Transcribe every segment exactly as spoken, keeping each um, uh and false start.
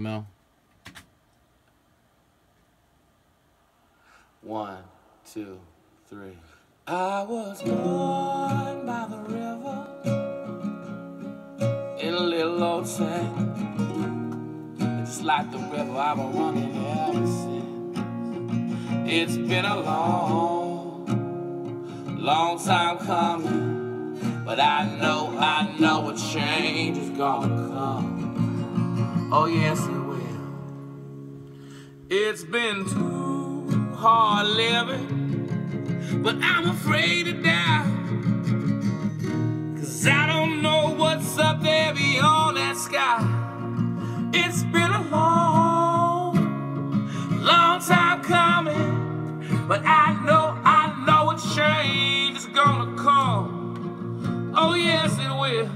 Mel. One, two, three. I was born by the river in a little old town. It's like the river I've been running ever since. It's been a long, long time coming, but I know, I know a change is gonna come. Oh yes it will. It's been too hard living, but I'm afraid to die, 'cause I don't know what's up there beyond that sky. It's been a long, long time coming, but I know, I know a change is gonna come. Oh yes it will.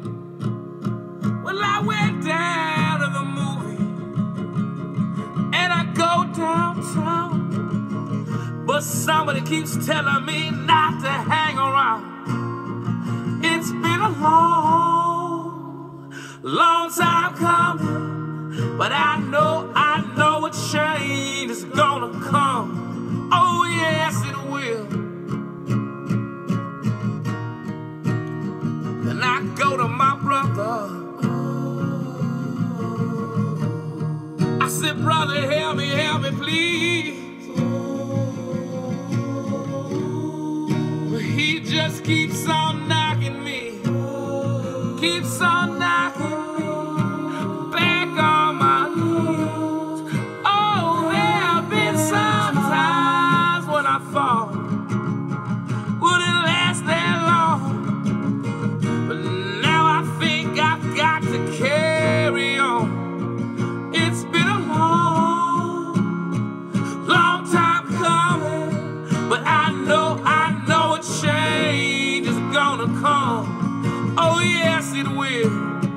Well, I went down to the movie and I go downtown, but somebody keeps telling me not to hang around. It's been a long, long time coming, but I know, I know a change is gonna come. Oh yes it will. And I go to my brother, I said, brother, help me, help me, please. He just keeps on knocking me, keeps on knocking me back on my knees. Oh, there have been some times when I thought, would it last that long? But now I think I've got to carry on. It's been a long, long time coming, but I know, I know a change is gonna come. Oh yes it will.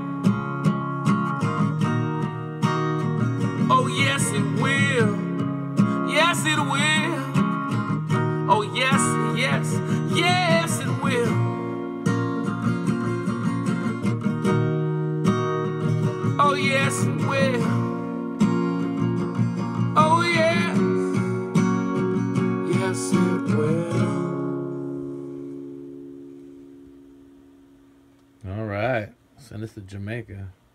Oh yes it will. Yes it will. Oh yes, yes, yes it will. Oh yes it will. Oh yes, yes it will. All right. Send us to Jamaica.